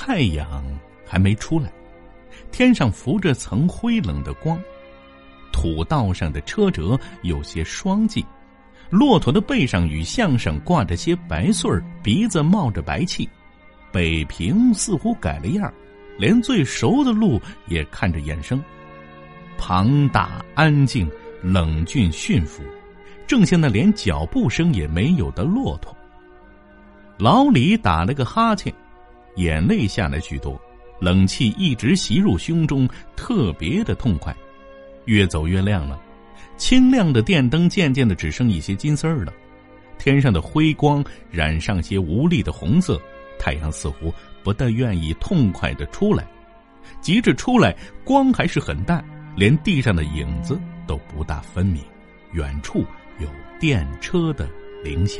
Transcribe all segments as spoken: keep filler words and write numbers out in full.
太阳还没出来，天上浮着层灰冷的光，土道上的车辙有些霜霁，骆驼的背上与项上挂着些白穗儿，鼻子冒着白气。北平似乎改了样，连最熟的路也看着眼生，庞大安静，冷峻驯服，正像那连脚步声也没有的骆驼。老李打了个哈欠，眼泪下来许多，冷气一直袭入胸中，特别的痛快。越走越亮了，清亮的电灯渐渐的只剩一些金丝儿了，天上的辉光染上些无力的红色，太阳似乎不大愿意痛快的出来，急着出来，光还是很淡，连地上的影子都不大分明，远处有电车的铃响。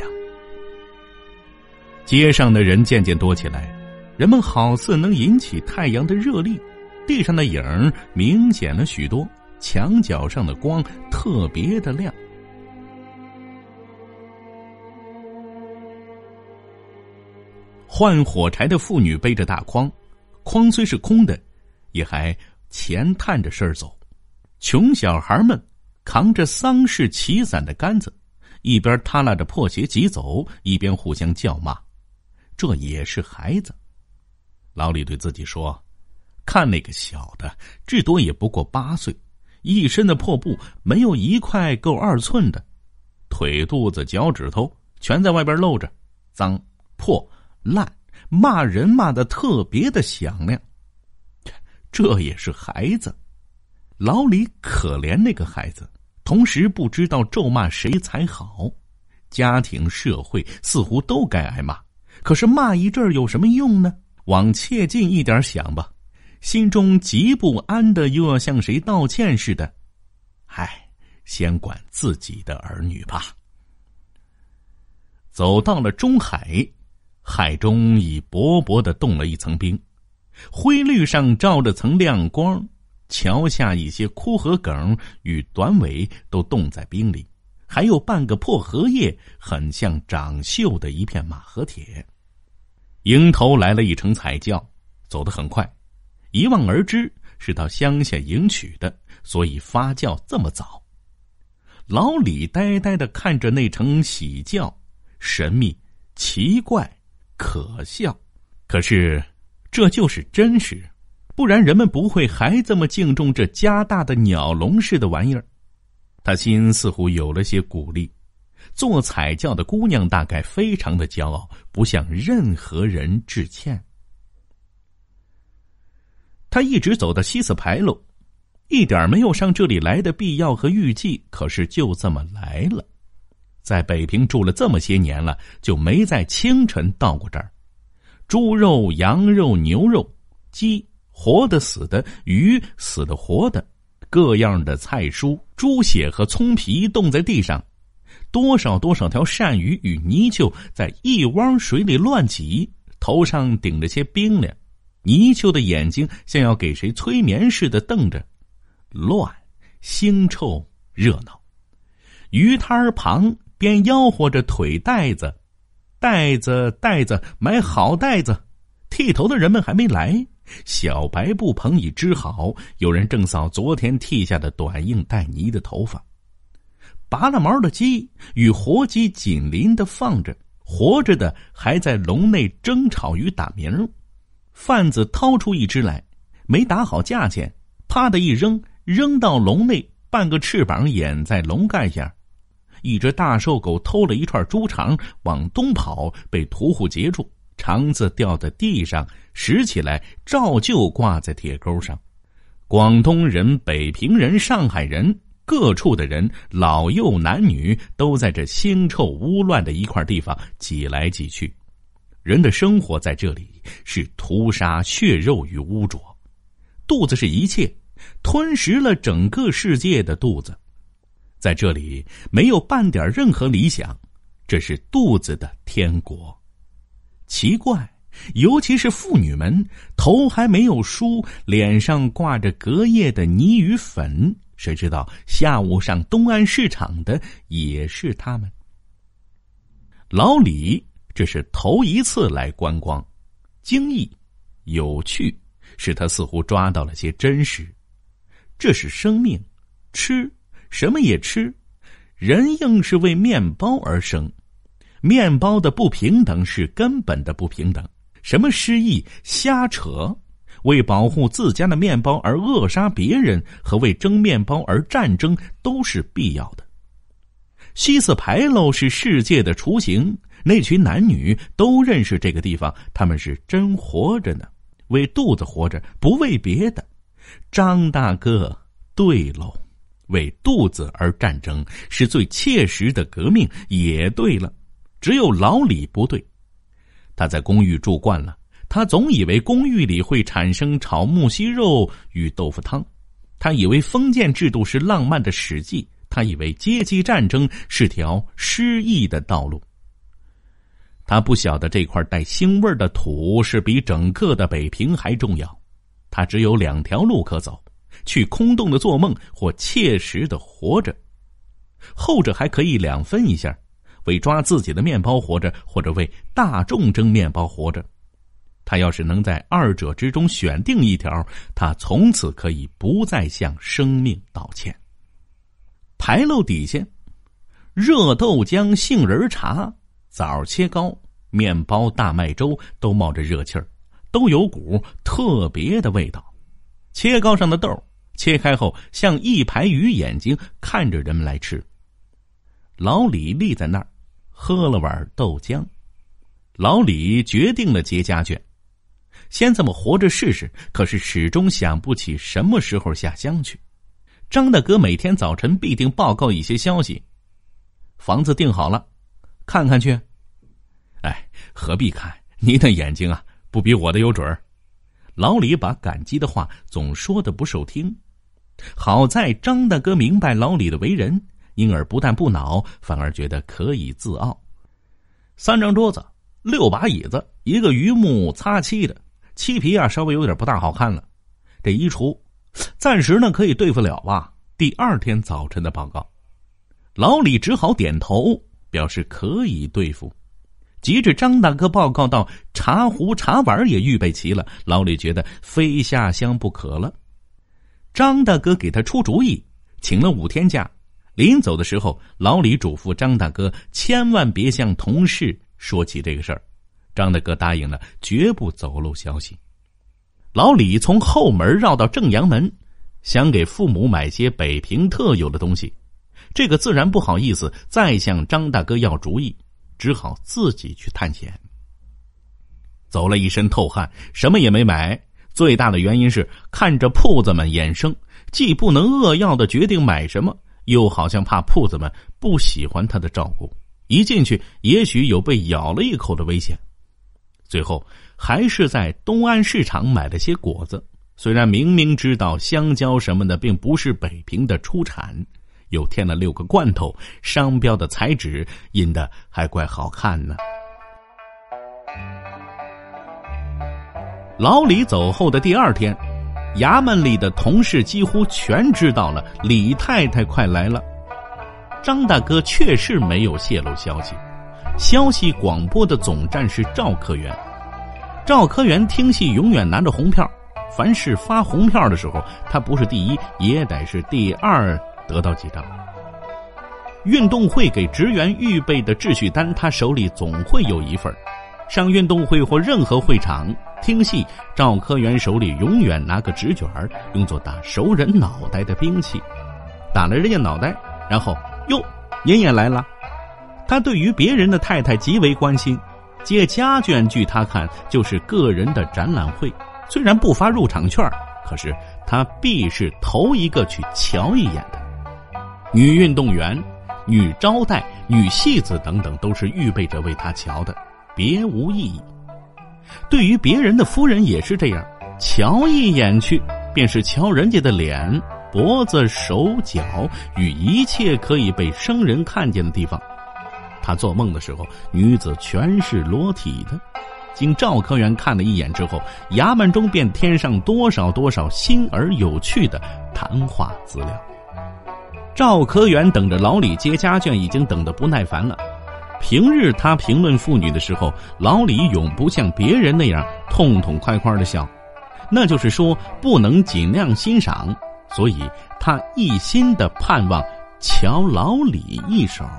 街上的人渐渐多起来，人们好似能引起太阳的热力，地上的影儿明显了许多，墙角上的光特别的亮。换火柴的妇女背着大筐，筐虽是空的，也还前探着身走。穷小孩们扛着丧事起伞的杆子，一边踏拉着破鞋疾走，一边互相叫骂。这也是孩子。老李对自己说，看那个小的，至多也不过八岁，一身的破布没有一块够二寸的，腿肚子脚趾头全在外边露着，脏破烂，骂人骂得特别的响亮。这也是孩子。老李可怜那个孩子，同时不知道咒骂谁才好。家庭社会似乎都该挨骂，可是骂一阵有什么用呢？往切近一点想吧，心中极不安的又要向谁道歉似的。唉，先管自己的儿女吧。走到了中海，海中已薄薄的冻了一层冰，灰绿上照着层亮光，桥下一些枯荷梗与短尾都冻在冰里，还有半个破荷叶，很像长锈的一片马和铁。迎头来了一乘彩轿，走得很快，一望而知是到乡下迎娶的，所以发轿这么早。老李呆呆地看着那乘喜轿，神秘、奇怪、可笑。可是这就是真实，不然人们不会还这么敬重这家大的鸟笼似的玩意儿。他心似乎有了些鼓励，做彩轿的姑娘大概非常的骄傲，不向任何人致歉。他一直走到西四牌楼，一点没有上这里来的必要和预计，可是就这么来了。在北平住了这么些年了，就没在清晨到过这儿。猪肉、羊肉、牛肉、鸡活的死的，鱼死的活的，各样的菜蔬、猪血和葱皮冻在地上，多少多少条鳝鱼与泥鳅在一汪水里乱挤，头上顶着些冰凉，泥鳅的眼睛像要给谁催眠似的瞪着，乱、腥臭、热闹。鱼摊旁边吆喝着腿带子，带子带子，买好带子。剃头的人们还没来，小白布棚已织好，有人正扫昨天剃下的短硬带泥的头发。拔了毛的鸡与活鸡紧邻的放着，活着的还在笼内争吵与打鸣。贩子掏出一只来，没打好价钱，啪的一扔，扔到笼内，半个翅膀掩在笼盖下。一只大瘦狗偷了一串猪肠，往东跑，被屠户截住，肠子掉在地上，拾起来照旧挂在铁钩上。广东人、北平人、上海人，各处的人，老幼男女，都在这腥臭污乱的一块地方挤来挤去。人的生活在这里是屠杀、血肉与污浊，肚子是一切，吞食了整个世界的肚子。在这里没有半点任何理想，这是肚子的天国。奇怪，尤其是妇女们，头还没有梳，脸上挂着隔夜的泥与粉，谁知道下午上东安市场的也是他们。老李这是头一次来观光，惊异有趣，使他似乎抓到了些真实。这是生命，吃什么也吃，人硬是为面包而生，面包的不平等是根本的不平等。什么失忆、瞎扯，为保护自家的面包而扼杀别人和为争面包而战争都是必要的。西斯牌楼是世界的雏形，那群男女都认识这个地方，他们是真活着呢，为肚子活着，不为别的。张大哥对喽，为肚子而战争是最切实的革命，也对了。只有老李不对，他在公寓住惯了，他总以为公寓里会产生炒木樨肉与豆腐汤，他以为封建制度是浪漫的史记，他以为阶级战争是条失意的道路。他不晓得这块带腥味的土是比整个的北平还重要。他只有两条路可走，去空洞的做梦，或切实的活着。后者还可以两分一下，为抓自己的面包活着，或者为大众争面包活着。他要是能在二者之中选定一条，他从此可以不再向生命道歉。牌楼底下，热豆浆、杏仁茶、枣切糕、面包、大麦粥都冒着热气儿，都有股特别的味道。切糕上的豆切开后像一排鱼眼睛看着人们来吃。老李立在那儿喝了碗豆浆。老李决定了结家眷，先这么活着试试，可是始终想不起什么时候下乡去。张大哥每天早晨必定报告一些消息。房子订好了，看看去。哎，何必看，你的眼睛啊不比我的有准儿。老李把感激的话总说得不受听。好在张大哥明白老李的为人，因而不但不恼，反而觉得可以自傲。三张桌子，六把椅子，一个榆木擦漆的，漆皮啊稍微有点不大好看了。这衣橱暂时呢可以对付了吧。第二天早晨的报告，老李只好点头表示可以对付。及至张大哥报告到茶壶茶碗也预备齐了，老李觉得非下乡不可了。张大哥给他出主意，请了五天假。临走的时候，老李嘱咐张大哥千万别向同事说起这个事儿。张大哥答应了，绝不走漏消息。老李从后门绕到正阳门，想给父母买些北平特有的东西。这个自然不好意思再向张大哥要主意，只好自己去探险。走了一身透汗，什么也没买。最大的原因是看着铺子们眼生，既不能扼要的决定买什么，又好像怕铺子们不喜欢他的照顾，一进去也许有被咬了一口的危险。最后还是在东安市场买了些果子，虽然明明知道香蕉什么的并不是北平的出产，又添了六个罐头，商标的彩纸印的还怪好看呢。老李走后的第二天，衙门里的同事几乎全知道了李太太快来了。张大哥确实没有泄露消息，消息广播的总站是赵科员。赵科员听戏永远拿着红票，凡是发红票的时候，他不是第一也得是第二得到几张。运动会给职员预备的秩序单，他手里总会有一份。上运动会或任何会场听戏，赵科员手里永远拿个纸卷，用作打熟人脑袋的兵器。打了人家脑袋，然后哟，您也来了。他对于别人的太太极为关心，接家眷据他看就是个人的展览会，虽然不发入场券，可是他必是头一个去瞧一眼的。女运动员、女招待、女戏子等等都是预备着为他瞧的，别无异议。对于别人的夫人也是这样，瞧一眼去便是瞧人家的脸、脖子、手脚与一切可以被生人看见的地方。他做梦的时候，女子全是裸体的。经赵科员看了一眼之后，衙门中便添上多少多少新而有趣的谈话资料。赵科员等着老李接家眷已经等得不耐烦了。 平日他评论妇女的时候，老李永不像别人那样痛痛快快的笑，那就是说不能尽量欣赏，所以他一心的盼望瞧老李一手。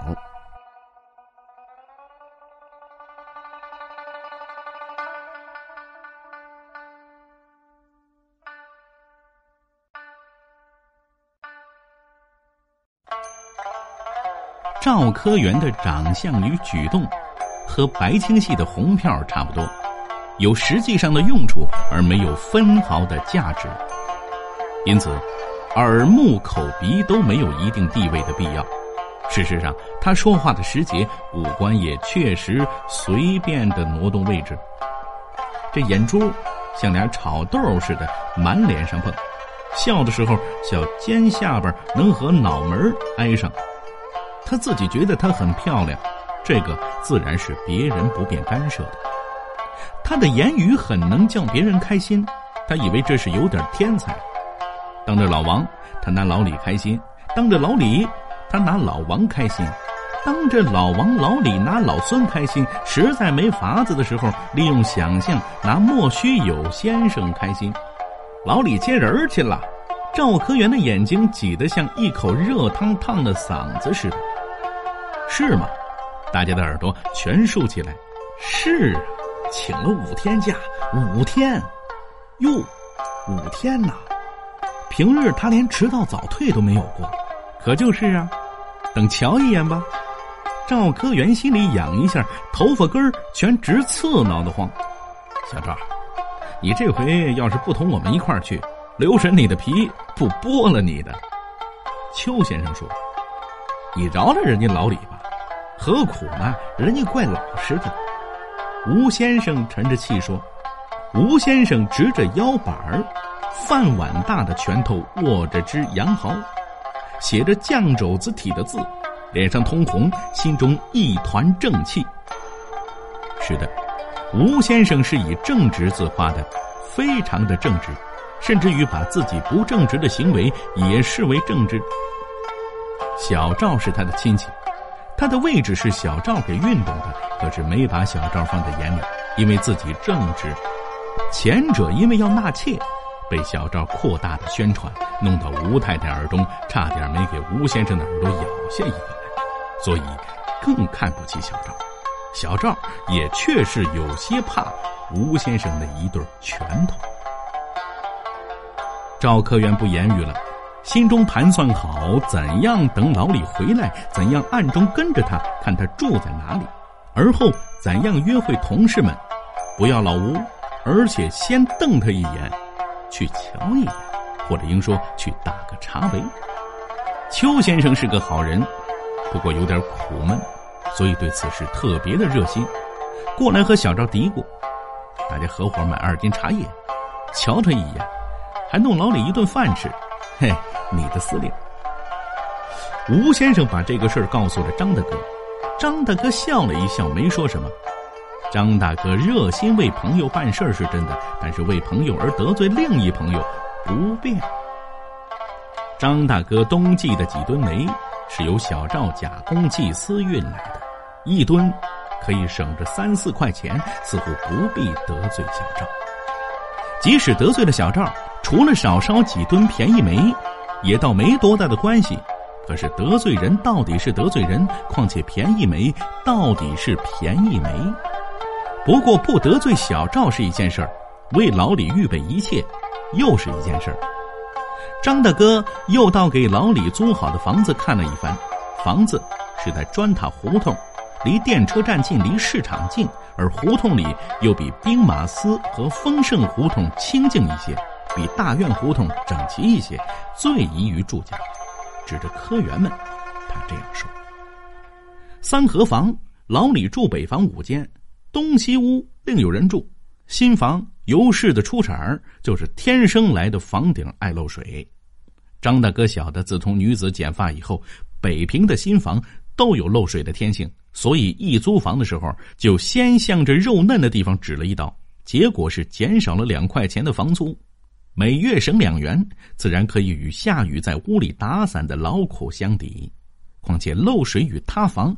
赵科员的长相与举动和白清系的红票差不多，有实际上的用处而没有分毫的价值，因此耳目口鼻都没有一定地位的必要。事实上他说话的时节，五官也确实随便的挪动位置，这眼珠像俩炒豆似的满脸上碰，笑的时候小尖下巴能和脑门挨上。他自己觉得她很漂亮，这个自然是别人不便干涉的。他的言语很能叫别人开心，他以为这是有点天才。当着老王，他拿老李开心；当着老李，他拿老王开心；当着老王、老李拿老孙开心。实在没法子的时候，利用想象拿莫须有先生开心。老李接人去了，赵科员的眼睛挤得像一口热烫烫的嗓子似的。是吗？大家的耳朵全竖起来。是啊，请了五天假，五天，哟，五天呐！平日他连迟到早退都没有过，可就是啊，等瞧一眼吧。赵科员心里痒一下，头发根儿全直刺挠得慌。小赵，你这回要是不同我们一块儿去，留神你的皮不剥了你的。邱先生说：“你饶了人家老李吧。”何苦呢？人家怪老实的。吴先生沉着气说。吴先生直着腰板儿，饭碗大的拳头握着只羊毫，写着酱肘子体的字，脸上通红，心中一团正气。是的，吴先生是以正直自夸的，非常的正直，甚至于把自己不正直的行为也视为正直。小赵是他的亲戚，他的位置是小赵给运动的，可是没把小赵放在眼里，因为自己正直。前者因为要纳妾，被小赵扩大的宣传，弄到吴太太耳中，差点没给吴先生的耳朵咬下一个来，所以更看不起小赵。小赵也确实有些怕吴先生的一对拳头。赵科员不言语了，心中盘算好怎样等老李回来，怎样暗中跟着他，看他住在哪里，而后怎样约会同事们，不要老吴，而且先瞪他一眼，去瞧一眼，或者应说去打个茶围。邱先生是个好人，不过有点苦闷，所以对此事特别的热心，过来和小赵嘀咕，大家合伙买二斤茶叶，瞧他一眼，还弄老李一顿饭吃。嘿，你的司令。吴先生把这个事儿告诉了张大哥，张大哥笑了一笑，没说什么。张大哥热心为朋友办事是真的，但是为朋友而得罪另一朋友不便。张大哥冬季的几吨煤是由小赵假公济私运来的，一吨可以省着三四块钱，似乎不必得罪小赵。即使得罪了小赵，除了少烧几吨便宜煤，也倒没多大的关系。可是得罪人到底是得罪人，况且便宜煤到底是便宜煤。不过不得罪小赵是一件事儿，为老李预备一切又是一件事儿。张大哥又到给老李租好的房子看了一番，房子是在砖塔胡同，离电车站近，离市场近，而胡同里又比兵马司和丰盛胡同清静一些，比大院胡同整齐一些，最宜于住家。指着科员们，他这样说：三合房，老李住北房五间，东西屋另有人住，新房由市的出产就是天生来的房顶爱漏水。张大哥晓得自从女子剪发以后，北平的新房都有漏水的天性，所以一租房的时候就先向着肉嫩的地方指了一刀，结果是减少了两块钱的房租，每月省两元，自然可以与下雨在屋里打伞的劳苦相抵。况且漏水与塌房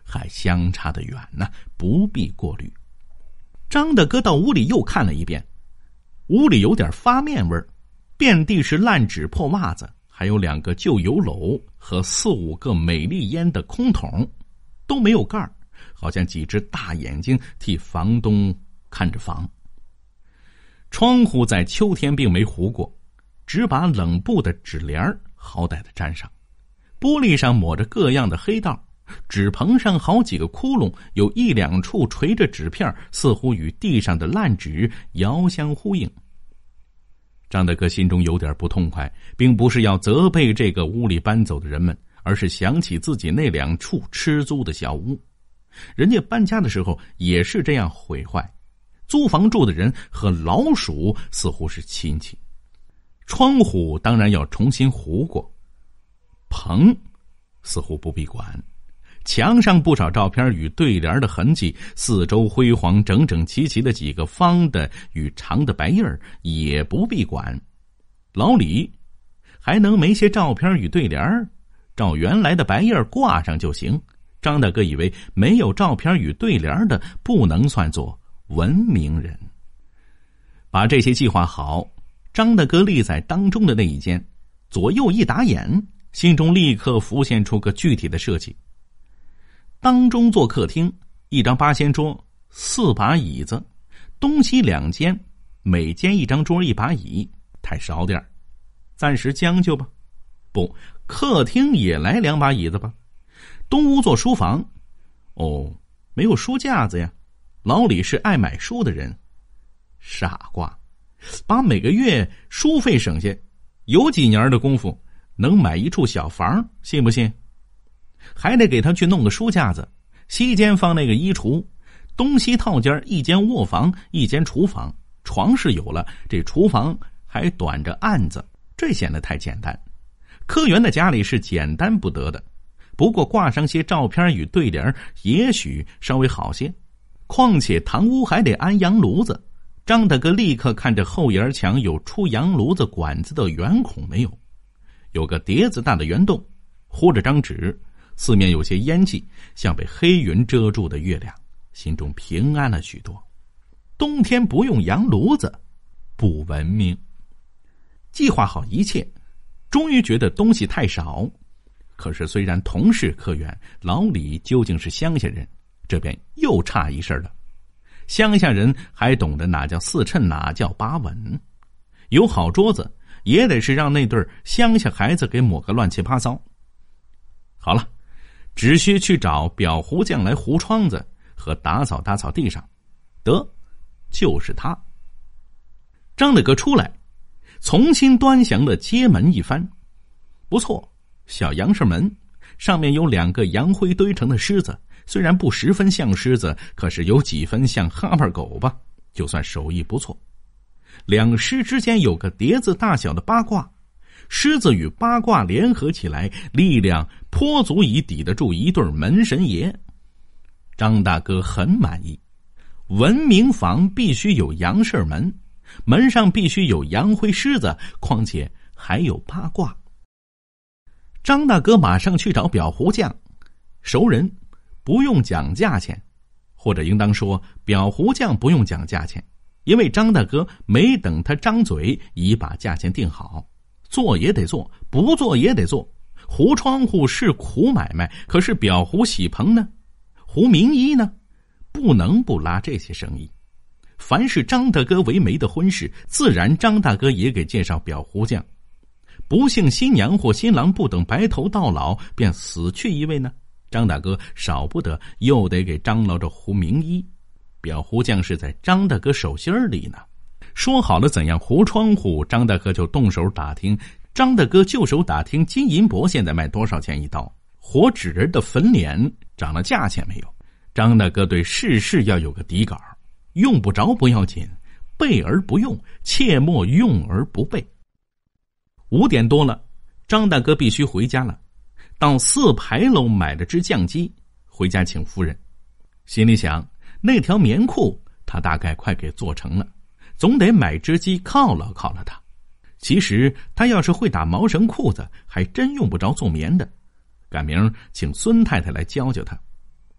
还相差得远呢，不必过虑。张大哥到屋里又看了一遍，屋里有点发面味儿，遍地是烂纸破袜子，还有两个旧油篓和四五个美丽烟的空桶，都没有盖儿，好像几只大眼睛替房东看着房。窗户在秋天并没糊过，只把冷布的纸帘好歹的粘上，玻璃上抹着各样的黑道，纸棚上好几个窟窿，有一两处垂着纸片，似乎与地上的烂纸遥相呼应。张大哥心中有点不痛快，并不是要责备这个屋里搬走的人们，而是想起自己那两处吃租的小屋，人家搬家的时候也是这样毁坏，租房住的人和老鼠似乎是亲戚。窗户当然要重新糊过，棚似乎不必管，墙上不少照片与对联的痕迹，四周辉煌整整齐齐的几个方的与长的白印儿也不必管。老李还能没些照片与对联，照原来的白印儿挂上就行。张大哥以为没有照片与对联的不能算作文明人。把这些计划好，张大哥立在当中的那一间，左右一打眼，心中立刻浮现出个具体的设计。当中做客厅，一张八仙桌，四把椅子，东西两间，每间一张桌一把椅，太少点，暂时将就吧。不，客厅也来两把椅子吧。东屋做书房，哦，没有书架子呀。老李是爱买书的人，傻瓜，把每个月书费省下，有几年的功夫能买一处小房，信不信？还得给他去弄个书架子，西间放那个衣橱，东西套间一间卧房，一间厨房，床是有了，这厨房还短着案子，这显得太简单。科员的家里是简单不得的，不过挂上些照片与对联也许稍微好些。况且堂屋还得安洋炉子，张大哥立刻看着后檐墙有出洋炉子管子的圆孔没有？有个碟子大的圆洞，糊着张纸，四面有些烟气，像被黑云遮住的月亮，心中平安了许多。冬天不用洋炉子，不文明。计划好一切，终于觉得东西太少。可是虽然同是科员，老李究竟是乡下人，这边又差一事了。乡下人还懂得哪叫四称，哪叫八稳。有好桌子，也得是让那对乡下孩子给抹个乱七八糟。好了，只需去找裱糊匠来糊窗子和打扫打扫地上，得，就是他。张大哥出来，重新端详了街门一番，不错，小洋式门，上面有两个洋灰堆成的狮子，虽然不十分像狮子，可是有几分像哈巴狗吧，就算手艺不错。两狮之间有个碟子大小的八卦，狮子与八卦联合起来，力量颇足以抵得住一对门神爷。张大哥很满意，文明房必须有洋式门，门上必须有洋灰狮子，况且还有八卦。张大哥马上去找裱糊匠，熟人，不用讲价钱，或者应当说裱糊匠不用讲价钱，因为张大哥没等他张嘴已把价钱定好。做也得做，不做也得做。糊窗户是苦买卖，可是裱糊洗棚呢，糊名衣呢，不能不拉这些生意。凡是张大哥为媒的婚事，自然张大哥也给介绍裱糊匠。不幸新娘或新郎不等白头到老便死去一位呢，张大哥少不得又得给张老这糊名衣。裱糊匠是在张大哥手心里呢。说好了怎样糊窗户，张大哥就动手打听。张大哥就手打听金银箔现在卖多少钱一刀，活纸人的粉脸涨了价钱没有。张大哥对事事要有个底稿，用不着不要紧，备而不用，切莫用而不备。五点多了，张大哥必须回家了，到四牌楼买了只酱鸡，回家请夫人。心里想，那条棉裤他大概快给做成了，总得买只鸡犒劳犒劳他。其实他要是会打毛绳裤子，还真用不着做棉的，赶明请孙太太来教教他。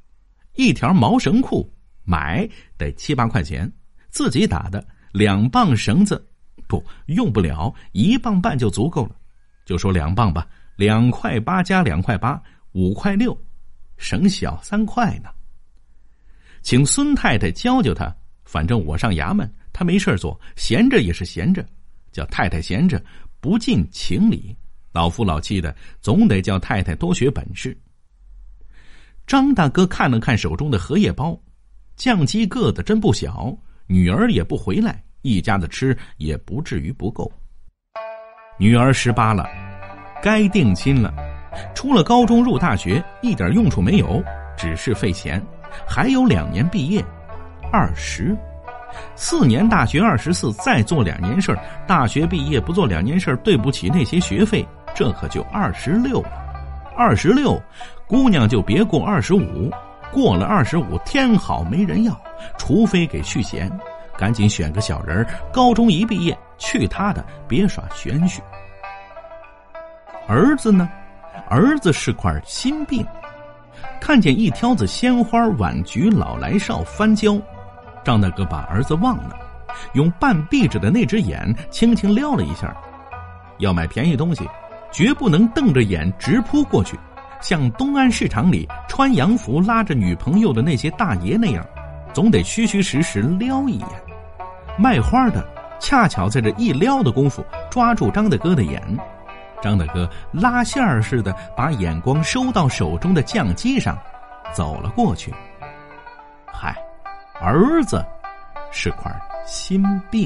一条毛绳裤买得七八块钱，自己打的两磅绳子，不用不了，一磅半就足够了。就说两磅吧，两块八加两块八，五块六，省小三块呢。请孙太太教教他，反正我上衙门，他没事做，闲着也是闲着，叫太太闲着不近情理，老夫老妻的，总得叫太太多学本事。张大哥看了看手中的荷叶包，酱鸡个子真不小，女儿也不回来，一家子吃也不至于不够。女儿十八了，该定亲了，出了高中入大学，一点用处没有，只是费钱，还有两年毕业，二十，四年大学二十四，再做两年事儿，大学毕业不做两年事儿，对不起那些学费，这可就二十六了。二十六，姑娘就别过二十五，过了二十五，天好没人要，除非给续弦，赶紧选个小人，高中一毕业，去他的，别耍玄虚。儿子呢？儿子是块心病，看见一挑子鲜花、晚菊、老来少、番椒，张大哥把儿子忘了，用半闭着的那只眼轻轻撩了一下。要买便宜东西，绝不能瞪着眼直扑过去，像东安市场里穿洋服拉着女朋友的那些大爷那样，总得虚虚实实撩一眼。卖花的恰巧在这一撩的功夫抓住张大哥的眼，张大哥拉线儿似的把眼光收到手中的酱鸡上，走了过去。嗨，儿子是块心病。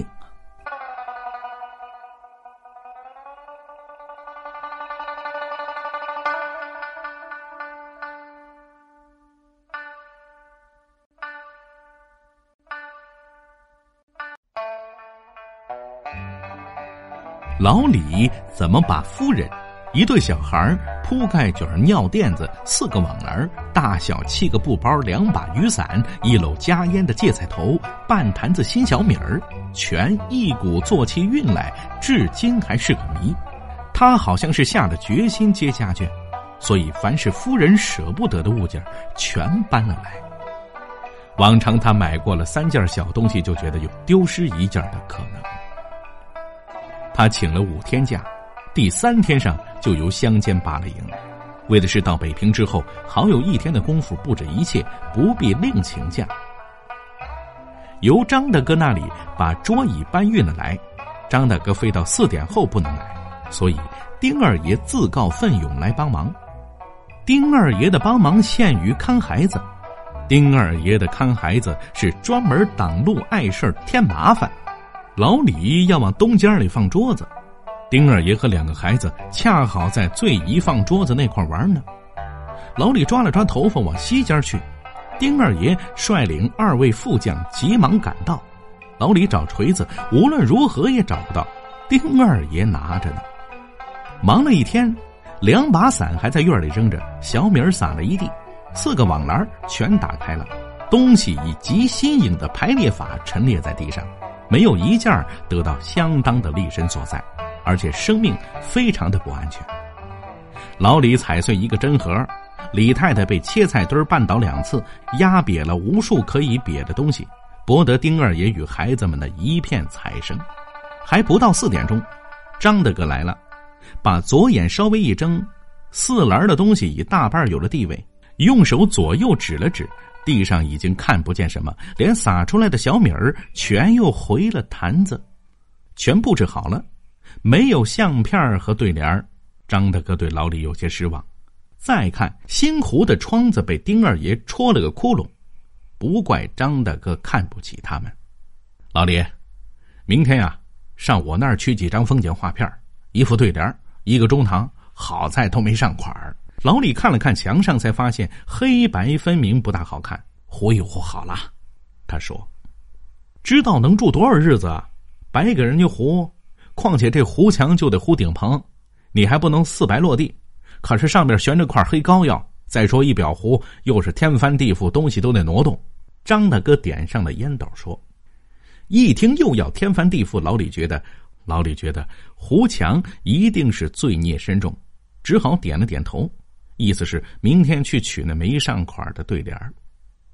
老李怎么把夫人、一对小孩、铺盖卷、尿垫子、四个网篮、大小七个布包、两把雨伞、一篓加烟的芥菜头、半坛子新小米儿，全一鼓作气运来，至今还是个谜。他好像是下了决心接家眷，所以凡是夫人舍不得的物件全搬了来。往常他买过了三件小东西，就觉得有丢失一件的可能。他请了五天假，第三天上就由乡间拔了营，为的是到北平之后好有一天的功夫布置一切，不必另请假。由张大哥那里把桌椅搬运了来，张大哥非到四点后不能来，所以丁二爷自告奋勇来帮忙。丁二爷的帮忙限于看孩子，丁二爷的看孩子是专门挡路碍事添麻烦。老李要往东间里放桌子，丁二爷和两个孩子恰好在最宜放桌子那块玩呢。老李抓了抓头发往西间去，丁二爷率领二位副将急忙赶到。老李找锤子，无论如何也找不到，丁二爷拿着呢。忙了一天，两把伞还在院里扔着，小米儿撒了一地，四个网篮全打开了，东西以极新颖的排列法陈列在地上，没有一件得到相当的立身所在，而且生命非常的不安全。老李踩碎一个针盒，李太太被切菜墩绊倒两次，压瘪了无数可以瘪的东西，博得丁二爷与孩子们的一片彩声。还不到四点钟，张大哥来了，把左眼稍微一睁，四篮的东西一大半有了地位，用手左右指了指，地上已经看不见什么，连撒出来的小米儿全又回了坛子，全布置好了，没有相片和对联。张大哥对老李有些失望。再看新湖的窗子被丁二爷戳了个窟窿，不怪张大哥看不起他们。老李，明天呀、啊，上我那儿取几张风景画片，一副对联，一个中堂，好在都没上款儿。老李看了看墙上，才发现黑白分明，不大好看。糊一糊好了，他说：“知道能住多少日子啊？白给人家糊，况且这糊墙就得糊顶棚，你还不能四白落地。可是上面悬着块黑膏药，再说一表糊，又是天翻地覆，东西都得挪动。”张大哥点上了烟斗说：“一听又要天翻地覆，老李觉得，老李觉得糊墙一定是罪孽深重，只好点了点头。”意思是明天去取那没上款的对联。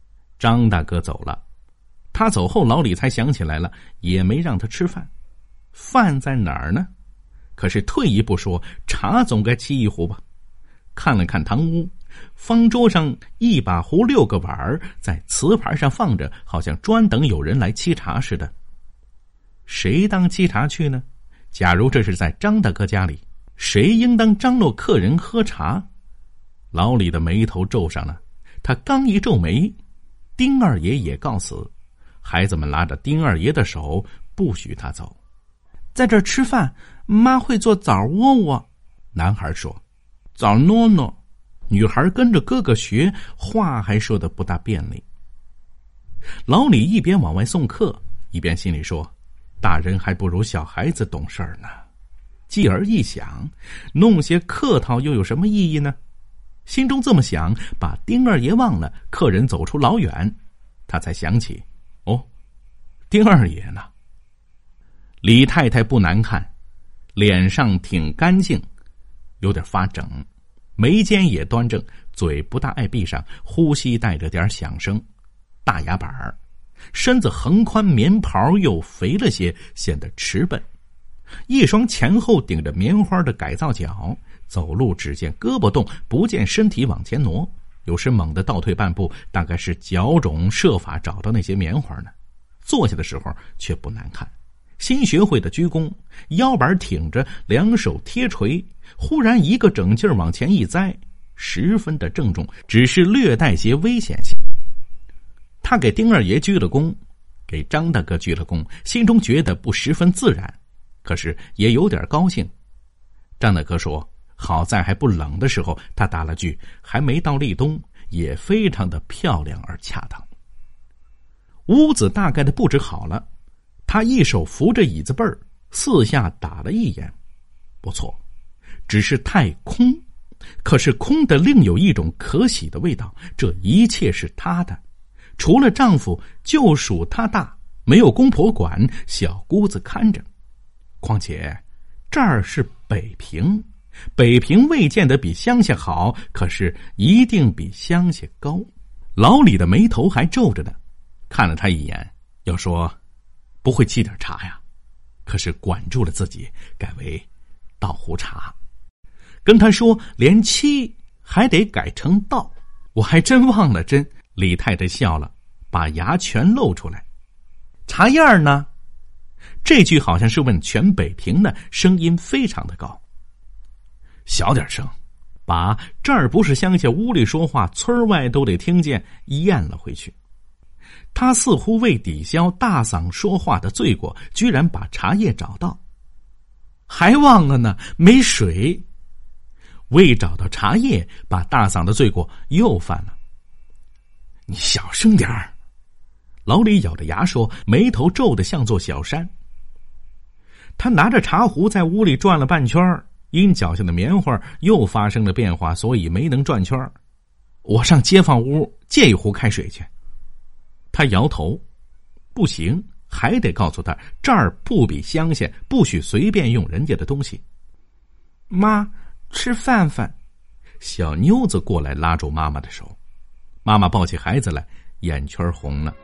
张大哥走了，他走后，老李才想起来了，也没让他吃饭。饭在哪儿呢？可是退一步说，茶总该沏一壶吧。看了看堂屋，方桌上一把壶六个碗在瓷盘上放着，好像专等有人来沏茶似的。谁当沏茶去呢？假如这是在张大哥家里，谁应当张罗客人喝茶？老李的眉头皱上了，他刚一皱眉，丁二爷也告辞，孩子们拉着丁二爷的手，不许他走。 在这儿吃饭，妈会做枣窝窝。 男孩说。 枣糯糯。 女孩跟着哥哥学，话还说得不大便利。老李一边往外送客，一边心里说，大人还不如小孩子懂事儿呢。继而一想，弄些客套又有什么意义呢？心中这么想，把丁二爷忘了。客人走出老远，他才想起，哦，丁二爷呢？李太太不难看，脸上挺干净，有点发整，眉间也端正，嘴不大爱闭上，呼吸带着点响声，大牙板儿，身子横宽，棉袍又肥了些，显得迟笨。一双前后顶着棉花的改造脚，走路只见胳膊动，不见身体往前挪，有时猛地倒退半步，大概是脚肿设法找到那些棉花呢。坐下的时候却不难看，新学会的鞠躬，腰板挺着，两手贴垂，忽然一个整劲儿往前一栽，十分的郑重，只是略带些危险性。他给丁二爷鞠了躬，给张大哥鞠了躬，心中觉得不十分自然，可是也有点高兴。张大哥说，好在还不冷的时候，他打了句还没到立冬，也非常的漂亮而恰当。屋子大概的布置好了，他一手扶着椅子背儿，四下打了一眼，不错，只是太空，可是空的另有一种可喜的味道，这一切是他的，除了丈夫就属他大，没有公婆管，小姑子看着。况且这儿是北平，北平未见得比乡下好，可是一定比乡下高。老李的眉头还皱着呢，看了他一眼，要说不会沏点茶呀，可是管住了自己，改为倒壶茶。跟他说连沏还得改成倒，我还真忘了真。李太太笑了，把牙全露出来。茶叶儿呢？这句好像是问全北平的，声音非常的高。小点声，把这儿不是乡下，屋里说话，村外都得听见，咽了回去。他似乎为抵消大嗓说话的罪过，居然把茶叶找到。还忘了呢，没水。未找到茶叶，把大嗓的罪过又犯了。你小声点儿。老李咬着牙说，眉头皱得像座小山。他拿着茶壶在屋里转了半圈，因脚下的棉花又发生了变化，所以没能转圈。我上街坊屋借一壶开水去。他摇头，不行，还得告诉他这儿不比乡下，不许随便用人家的东西。 妈，吃饭饭。 小妞子过来拉住妈妈的手，妈妈抱起孩子来，眼圈红了。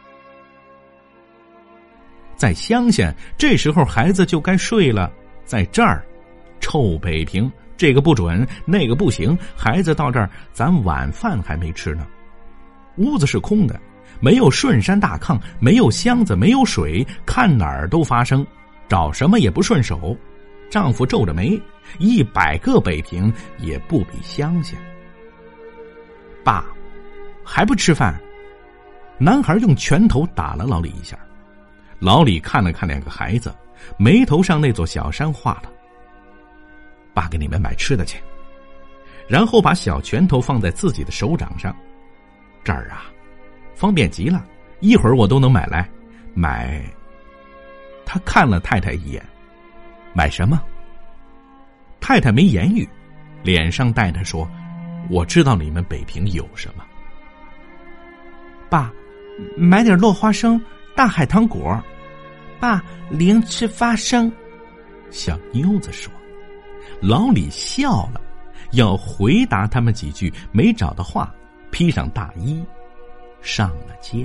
在乡下，这时候孩子就该睡了，在这儿，臭北平，这个不准，那个不行，孩子到这儿，咱晚饭还没吃呢。屋子是空的，没有顺山大炕，没有箱子，没有水，看哪儿都发生，找什么也不顺手。丈夫皱着眉，一百个北平也不比乡下。爸，还不吃饭？男孩用拳头打了老李一下。老李看了看两个孩子，眉头上那座小山化了。爸给你们买吃的去。然后把小拳头放在自己的手掌上。这儿啊，方便极了，一会儿我都能买来。买……他看了太太一眼。买什么？太太没言语，脸上带着说，我知道你们北平有什么。 爸，买点落花生，大海棠果。爸，零吃发生。 小妞子说。老李笑了，要回答他们几句，没找到话，披上大衣。 上了街。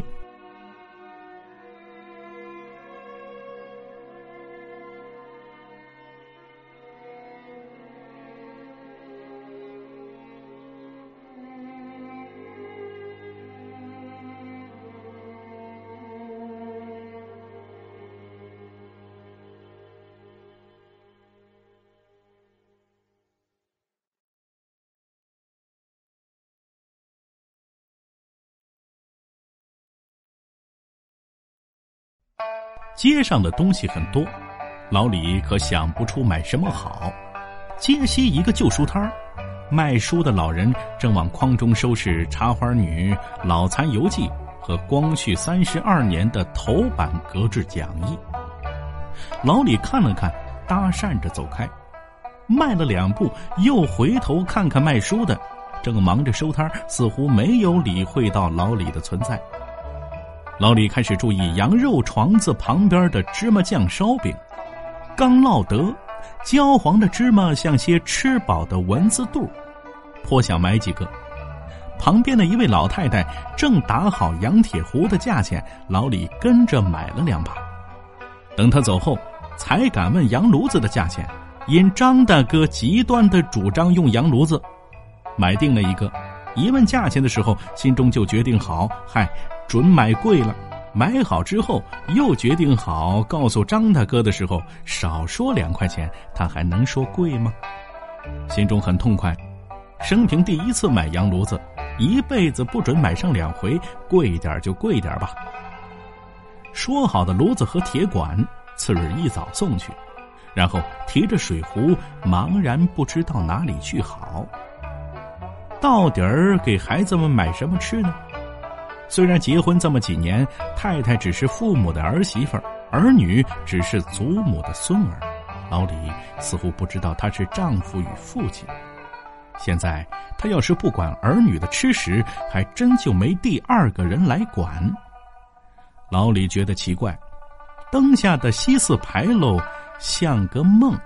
街上的东西很多，老李可想不出买什么好。街西一个旧书摊儿，卖书的老人正往筐中收拾《茶花女》《老残游记》和光绪三十二年的头版格致讲义。老李看了看，搭讪着走开，迈了两步，又回头看看卖书的，正忙着收摊，似乎没有理会到老李的存在。老李开始注意羊肉床子旁边的芝麻酱烧饼，刚烙得，焦黄的芝麻像些吃饱的蚊子肚，颇想买几个。旁边的一位老太太正打好羊铁壶的价钱，老李跟着买了两把。等他走后，才敢问羊炉子的价钱，因张大哥极端的主张用羊炉子，买定了一个。一问价钱的时候，心中就决定好，嗨，准买贵了。买好之后又决定好，告诉张大哥的时候少说两块钱，他还能说贵吗？心中很痛快，生平第一次买羊炉子，一辈子不准买上两回，贵点就贵点吧。说好的炉子和铁管，次日一早送去，然后提着水壶茫然不知道哪里去好。到底儿给孩子们买什么吃呢？虽然结婚这么几年，太太只是父母的儿媳妇儿，儿女只是祖母的孙儿，老李似乎不知道她是丈夫与父亲。现在他要是不管儿女的吃食，还真就没第二个人来管。老李觉得奇怪，灯下的西四牌楼像个梦。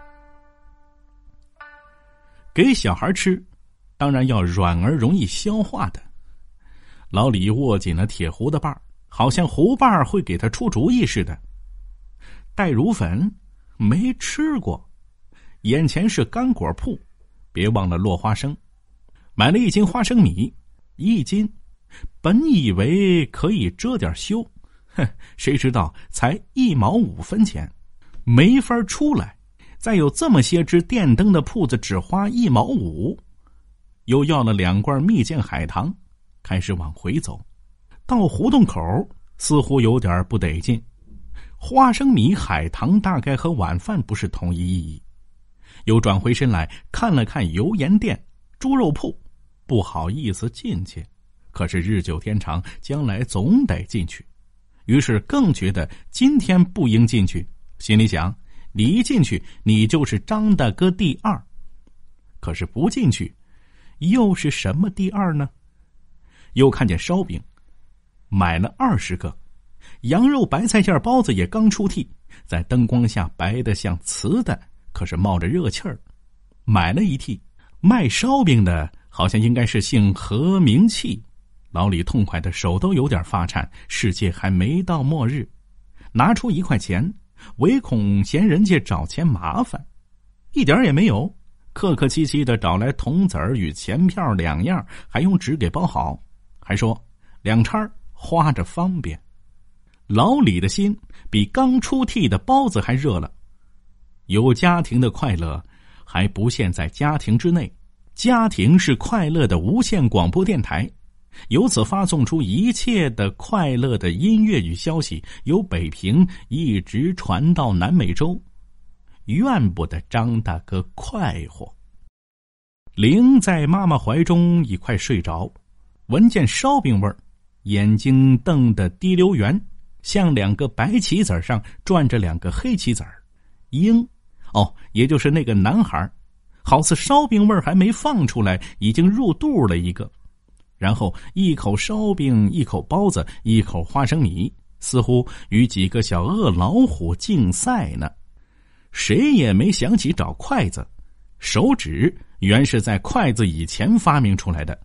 给小孩吃，当然要软而容易消化的。老李握紧了铁壶的把儿，好像壶把会给他出主意似的。带乳粉没吃过，眼前是干果铺，别忘了落花生。买了一斤花生米，一斤，本以为可以遮点羞，哼，谁知道才一毛五分钱，没法出来。再有这么些只电灯的铺子只花一毛五。又要了两罐蜜饯海棠，开始往回走。到胡同口似乎有点不得劲，花生米海棠大概和晚饭不是同一意义。又转回身来看了看油盐店、猪肉铺，不好意思进去，可是日久天长，将来总得进去。于是更觉得今天不应进去，心里想，你一进去你就是张大哥第二。可是不进去又是什么第二呢？又看见烧饼，买了二十个，羊肉白菜馅包子也刚出屉，在灯光下白得像瓷的，可是冒着热气儿。买了一屉，卖烧饼的好像应该是姓何名气。老李痛快的手都有点发颤，世界还没到末日。拿出一块钱，唯恐嫌人家找钱麻烦，一点也没有，客客气气的找来铜子儿与钱票两样，还用纸给包好，还说两掺花着方便。老李的心比刚出屉的包子还热了。有家庭的快乐还不限在家庭之内，家庭是快乐的无线广播电台，由此发送出一切的快乐的音乐与消息，由北平一直传到南美洲。怨不得张大哥快活。灵在妈妈怀中已快睡着，闻见烧饼味儿，眼睛瞪得滴溜圆，像两个白棋子上转着两个黑棋子儿。鹰，哦，也就是那个男孩，好似烧饼味儿还没放出来，已经入肚了一个。然后一口烧饼，一口包子，一口花生米，似乎与几个小饿老虎竞赛呢。谁也没想起找筷子，手指原是在筷子以前发明出来的，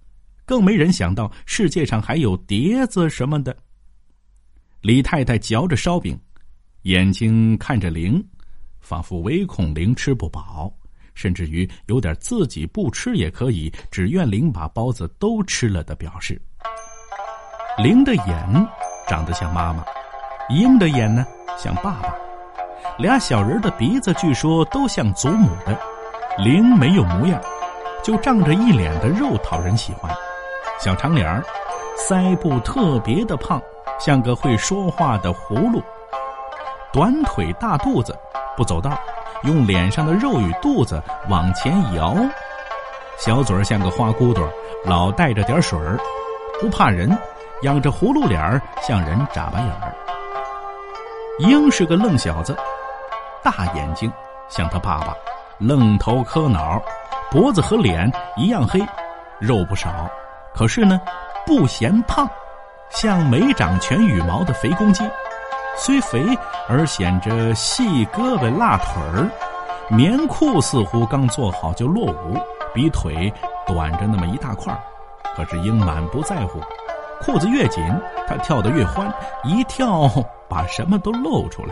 更没人想到世界上还有碟子什么的。李太太嚼着烧饼，眼睛看着玲，仿佛唯恐玲吃不饱，甚至于有点自己不吃也可以，只愿玲把包子都吃了的表示。玲的眼长得像妈妈，英的眼呢像爸爸，俩小人的鼻子据说都像祖母的。玲没有模样，就仗着一脸的肉讨人喜欢，小长脸儿，腮部特别的胖，像个会说话的葫芦，短腿大肚子，不走道，用脸上的肉与肚子往前摇，小嘴像个花骨朵，老带着点水儿，不怕人，仰着葫芦脸儿向人眨巴眼儿。英是个愣小子，大眼睛像他爸爸，愣头磕脑，脖子和脸一样黑，肉不少，可是呢不嫌胖，像没长全羽毛的肥公鸡，虽肥而显着细胳膊辣腿儿，棉裤似乎刚做好就落伍，比腿短着那么一大块，可是英满不在乎，裤子越紧他跳得越欢，一跳把什么都露出来。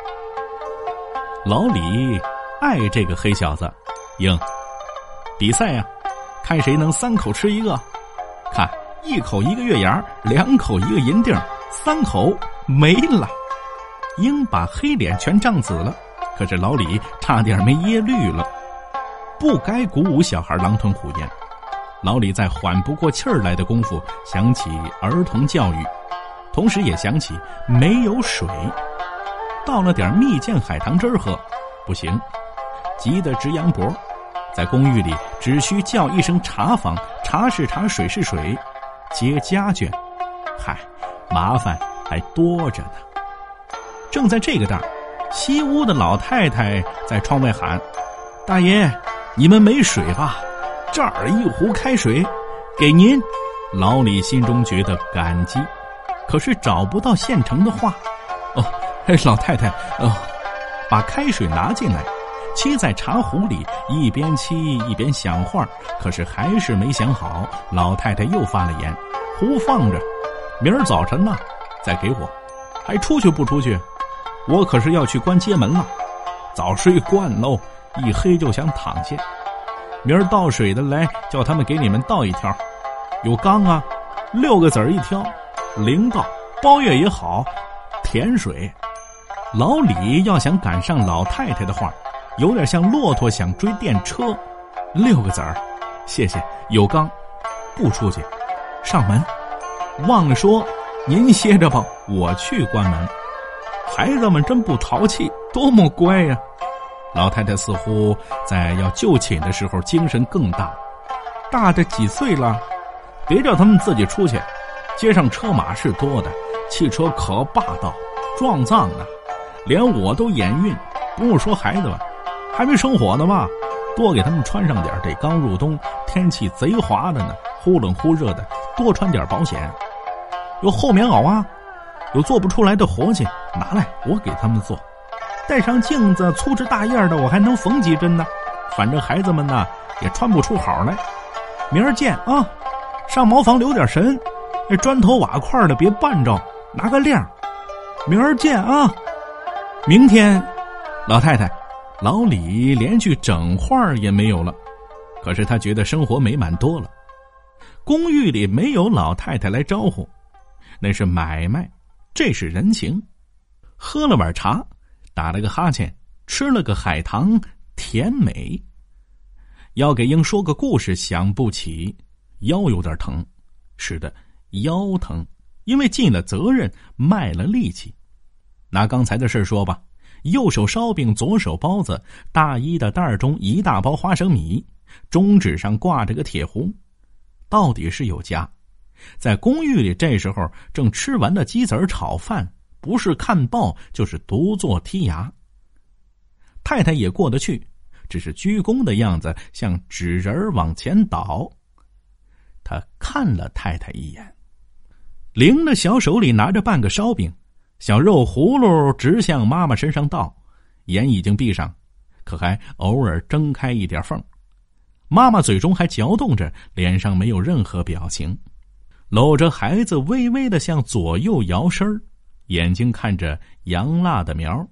老李爱这个黑小子，英，比赛呀、啊，看谁能三口吃一个，看一口一个月牙，两口一个银锭，三口没了。英把黑脸全涨紫了，可是老李差点没噎绿了。不该鼓舞小孩狼吞虎咽。老李在缓不过气儿来的功夫想起儿童教育，同时也想起没有水，倒了点蜜饯海棠汁儿喝，不行，急得直扬脖。在公寓里只需叫一声茶坊，茶是茶，水是水，接家眷，嗨，麻烦还多着呢。正在这个当儿，西屋的老太太在窗外喊：大爷，你们没水吧？这儿一壶开水给您。老李心中觉得感激，可是找不到现成的话。哦，老太太，哦，把开水拿进来，沏在茶壶里，一边沏一边想话，可是还是没想好。老太太又发了言：壶放着，明儿早晨呢再给我。还出去不出去？我可是要去关街门了。早睡惯喽，一黑就想躺下。明儿倒水的来，叫他们给你们倒一条。有缸啊，六个子儿一挑，零倒，包月也好，甜水。老李要想赶上老太太的话，有点像骆驼想追电车。六个子儿，谢谢，有缸，不出去，上门。忘了说，您歇着吧，我去关门。孩子们真不淘气，多么乖呀！老太太似乎在要就寝的时候精神更大。大的几岁了？别叫他们自己出去，街上车马是多的，汽车可霸道，撞葬呢，连我都眼晕。不用说孩子们，还没生火呢吧？多给他们穿上点，这刚入冬，天气贼滑的呢，忽冷忽热的，多穿点保险。有厚棉袄啊，有做不出来的活计，拿来我给他们做。带上镜子，粗枝大叶的，我还能缝几针呢。反正孩子们呢也穿不出好来。明儿见啊，上茅房留点神，那砖头瓦块的别绊着，拿个亮。明儿见啊。明天，老太太，老李连句整话也没有了。可是他觉得生活美满多了。公寓里没有老太太来招呼，那是买卖，这是人情。喝了碗茶，打了个哈欠，吃了个海棠，甜美。要给英说个故事，想不起，腰有点疼。是的，腰疼，因为尽了责任，卖了力气。拿刚才的事说吧，右手烧饼，左手包子，大衣的袋中一大包花生米，中指上挂着个铁壶，到底是有家。在公寓里这时候正吃完的鸡子儿炒饭，不是看报就是独坐剔牙。太太也过得去，只是鞠躬的样子像纸人往前倒。他看了太太一眼，玲的小手里拿着半个烧饼，小肉葫芦直向妈妈身上倒，眼已经闭上，可还偶尔睁开一点缝。 妈妈嘴中还嚼动着，脸上没有任何表情，搂着孩子微微的向左右摇身儿，眼睛看着杨蜡的苗。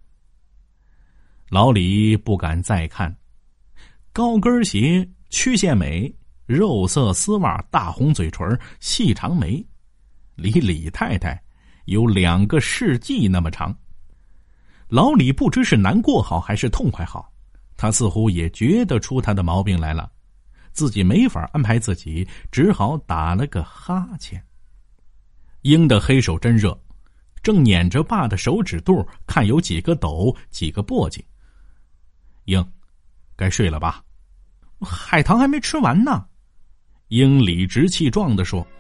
老李不敢再看，高跟鞋，曲线美，肉色丝袜，大红嘴唇，细长眉，离李太太有两个世纪那么长。老李不知是难过好还是痛快好，他似乎也觉得出他的毛病来了，自己没法安排自己，只好打了个哈欠。英的黑手真热，正捻着爸的手指肚，看有几个抖，几个簸箕。英，该睡了吧？ 海棠还没吃完呢。 英理直气壮地说。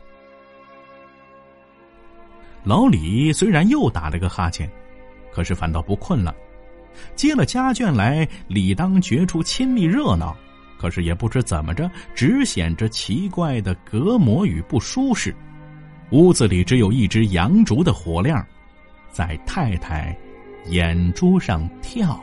老李虽然又打了个哈欠，可是反倒不困了。接了家眷来，理当觉出亲密热闹，可是也不知怎么着，只显着奇怪的隔膜与不舒适。屋子里只有一只洋烛的火亮，在太太眼珠上跳。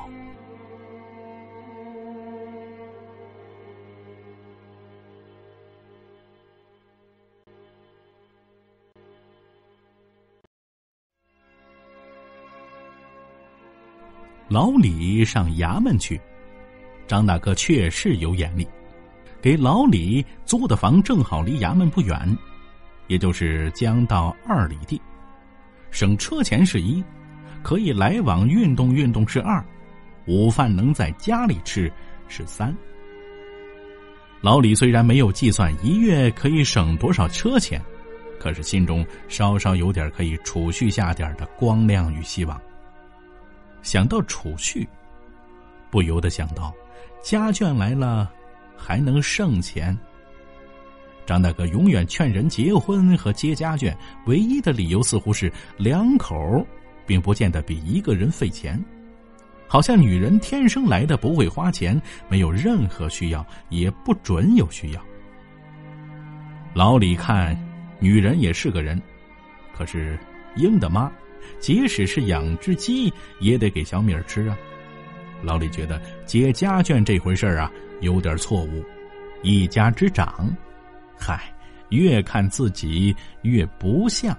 老李上衙门去，张大哥确实有眼力，给老李租的房正好离衙门不远，也就是将到二里地，省车钱是一，可以来往运动运动是二，午饭能在家里吃是三。老李虽然没有计算一月可以省多少车钱，可是心中稍稍有点可以储蓄下点的光亮与希望。想到储蓄，不由得想到家眷来了还能剩钱。张大哥永远劝人结婚和接家眷，唯一的理由似乎是两口并不见得比一个人费钱，好像女人天生来的不会花钱，没有任何需要，也不准有需要。老李看女人也是个人，可是英的妈即使是养只鸡也得给小米儿吃啊。老李觉得接家眷这回事啊有点错误，一家之长，嗨，越看自己越不像。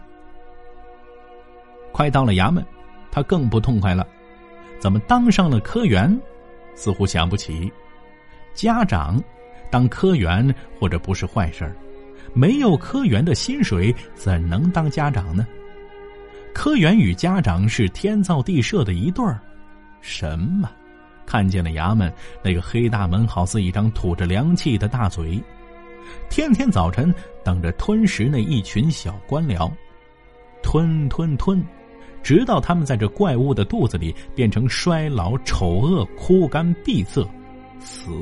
快到了衙门，他更不痛快了，怎么当上了科员？似乎想不起。家长当科员或者不是坏事，没有科员的薪水怎能当家长呢？科员与家长是天造地设的一对儿。什么？看见了衙门那个黑大门，好似一张吐着凉气的大嘴，天天早晨等着吞食那一群小官僚，吞吞吞，直到他们在这怪物的肚子里变成衰老、丑恶、枯干、闭塞，死。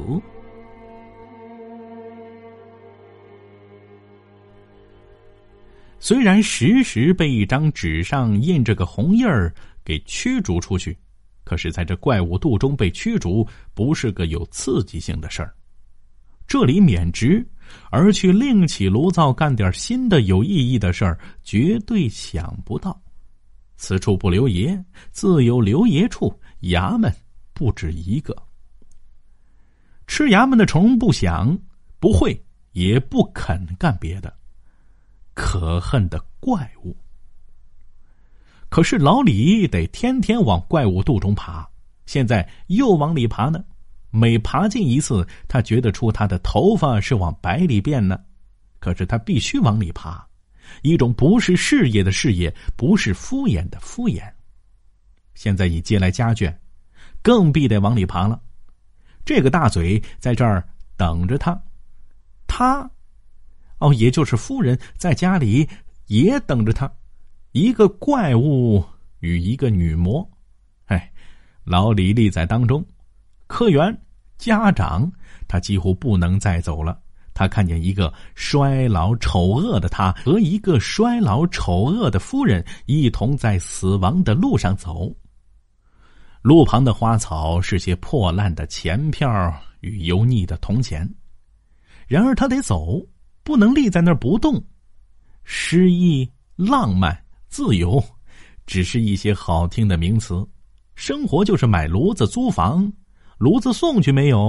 虽然时时被一张纸上印着个红印儿给驱逐出去，可是在这怪物肚中被驱逐不是个有刺激性的事儿。这里免职而去另起炉灶干点新的有意义的事儿，绝对想不到。此处不留爷，自有留爷处，衙门不止一个。吃衙门的虫不想，不会，也不肯干别的。可恨的怪物。可是老李得天天往怪物肚中爬，现在又往里爬呢，每爬进一次，他觉得出他的头发是往白里变呢。可是他必须往里爬，一种不是事业的事业，不是敷衍的敷衍。现在已接来家眷，更必得往里爬了。这个大嘴在这儿等着他，他哦，也就是夫人在家里也等着他，一个怪物与一个女魔。哎，老李立在当中，科员、家长，他几乎不能再走了。他看见一个衰老丑恶的他和一个衰老丑恶的夫人一同在死亡的路上走。路旁的花草是些破烂的钱票与油腻的铜钱，然而他得走，不能立在那儿不动。诗意、浪漫、自由，只是一些好听的名词。生活就是买炉子、租房，炉子送去没有？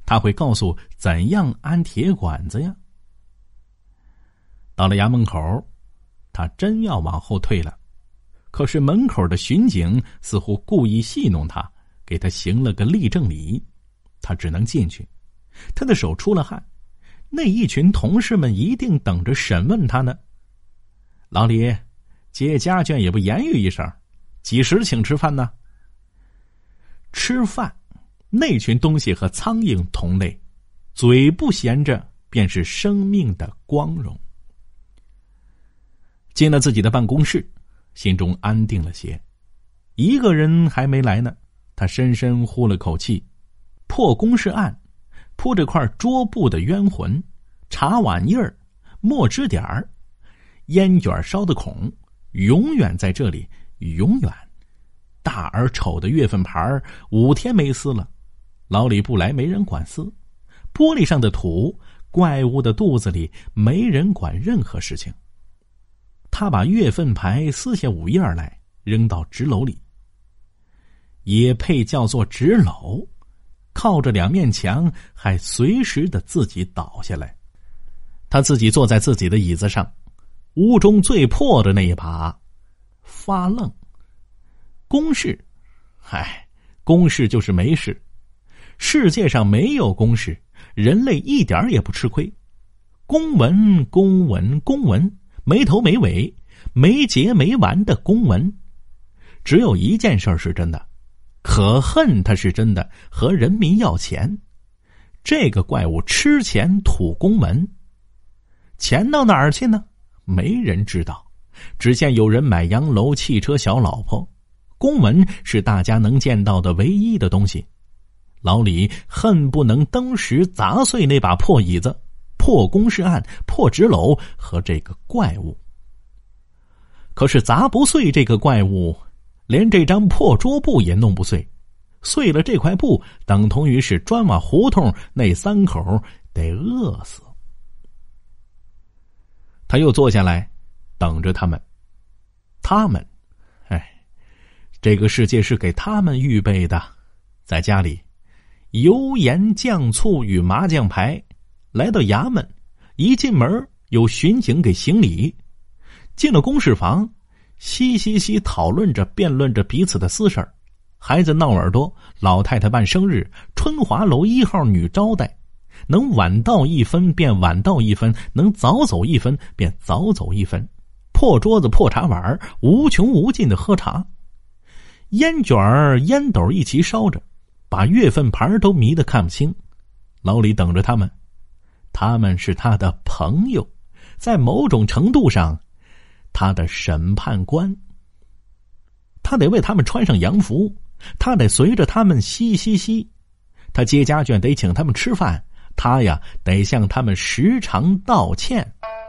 他会告诉怎样安铁管子呀。到了衙门口，他真要往后退了，可是门口的巡警似乎故意戏弄他，给他行了个立正礼，他只能进去。他的手出了汗，那一群同事们一定等着审问他呢。老李，接家眷也不言语一声，几时请吃饭呢？吃饭，那群东西和苍蝇同类，嘴不闲着便是生命的光荣。进了自己的办公室，心中安定了些。一个人还没来呢，他深深呼了口气。破公事案，铺着块桌布的冤魂，茶碗印儿，墨汁点儿，烟卷烧的孔，永远在这里，永远。大而丑的月份牌五天没撕了，老李不来没人管撕。玻璃上的土，怪物的肚子里没人管任何事情。他把月份牌撕下五页来，扔到纸篓里。也配叫做纸篓，靠着两面墙，还随时的自己倒下来。他自己坐在自己的椅子上，屋中最破的那一把，发愣。公事，唉，公事就是没事。世界上没有公事，人类一点也不吃亏。公文，公文，公文，没头没尾，没结没完的公文。只有一件事是真的，可恨他是真的，和人民要钱。这个怪物吃钱吐公文，钱到哪儿去呢？没人知道，只见有人买洋楼、汽车、小老婆。公文是大家能见到的唯一的东西。老李恨不能当时砸碎那把破椅子，破公事案，破纸篓和这个怪物。可是砸不碎这个怪物，连这张破桌布也弄不碎。碎了这块布，等同于是砖瓦胡同那三口得饿死。他又坐下来，等着他们。他们，哎，这个世界是给他们预备的。在家里，油盐酱醋与麻酱牌。来到衙门，一进门有巡警给行礼。进了公事房，嘻嘻嘻讨论着辩论着彼此的私事儿。孩子闹耳朵，老太太办生日，春华楼一号女招待，能晚到一分便晚到一分，能早走一分便早走一分。破桌子破茶碗，无穷无尽的喝茶。烟卷儿烟斗一起烧着，把月份牌都迷得看不清。老李等着他们，他们是他的朋友，在某种程度上，他的审判官。他得为他们穿上洋服，他得随着他们嘻嘻嘻，他接家眷得请他们吃饭，他呀得向他们时常道歉。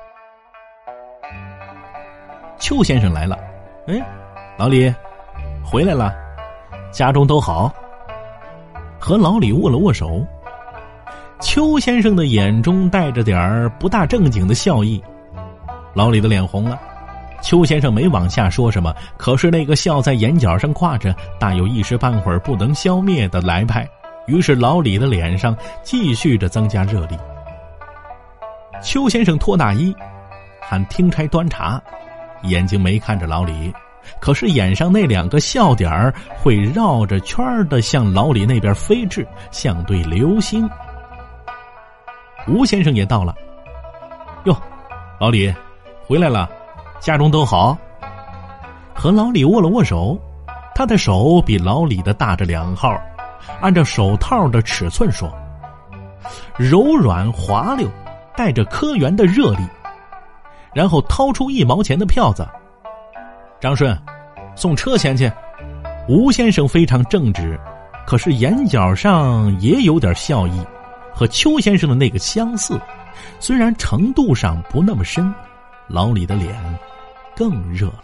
邱先生来了，哎，老李回来了，家中都好？和老李握了握手。邱先生的眼中带着点儿不大正经的笑意。老李的脸红了。邱先生没往下说什么，可是那个笑在眼角上挂着，大有一时半会儿不能消灭的来派。于是老李的脸上继续着增加热力。邱先生脱大衣，喊听差端茶，眼睛没看着老李，可是眼上那两个笑点儿会绕着圈的向老李那边飞至，像对流星。吴先生也到了。哟，老李回来了，家中都好？和老李握了握手，他的手比老李的大着两号，按照手套的尺寸说，柔软滑溜，带着科员的热力。然后掏出一毛钱的票子，张顺，送车钱去。吴先生非常正直，可是眼角上也有点笑意，和邱先生的那个相似，虽然程度上不那么深。老李的脸更热了。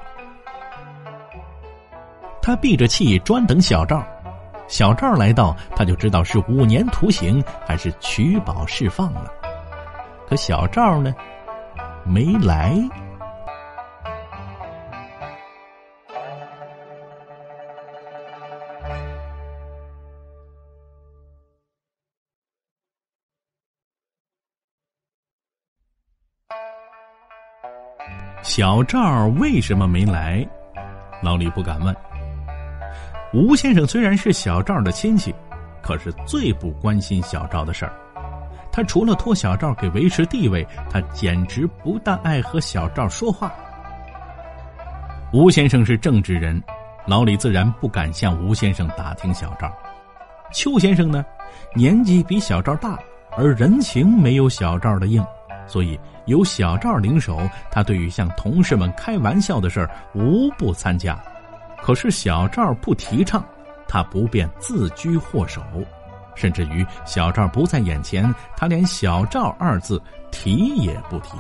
他闭着气专等小赵，小赵来到，他就知道是五年徒刑还是取保释放了。可小赵呢，没来。 小赵为什么没来？老李不敢问。吴先生虽然是小赵的亲戚，可是最不关心小赵的事儿。他除了托小赵给维持地位，他简直不大爱和小赵说话。吴先生是正直人，老李自然不敢向吴先生打听小赵。邱先生呢，年纪比小赵大，而人情没有小赵的硬，所以由小赵领首，他对于向同事们开玩笑的事儿无不参加。可是小赵不提倡，他不便自居祸首，甚至于小赵不在眼前，他连小赵二字提也不提。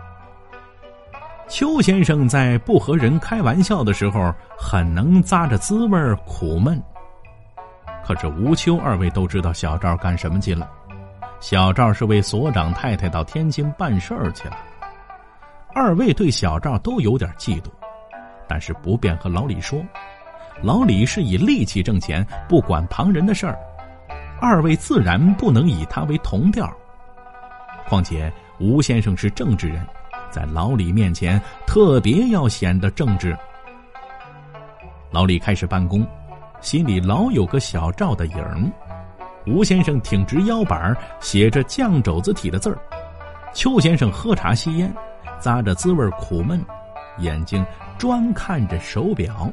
邱先生在不和人开玩笑的时候，很能咂着滋味苦闷。可是吴邱二位都知道小赵干什么去了，小赵是为所长太太到天津办事儿去了。二位对小赵都有点嫉妒，但是不便和老李说。老李是以力气挣钱，不管旁人的事儿，二位自然不能以他为同调。况且吴先生是正直人，在老李面前特别要显得正直。老李开始办公，心里老有个小赵的影儿。吴先生挺直腰板，写着酱肘子体的字儿。邱先生喝茶吸烟，咂着滋味苦闷，眼睛专看着手表。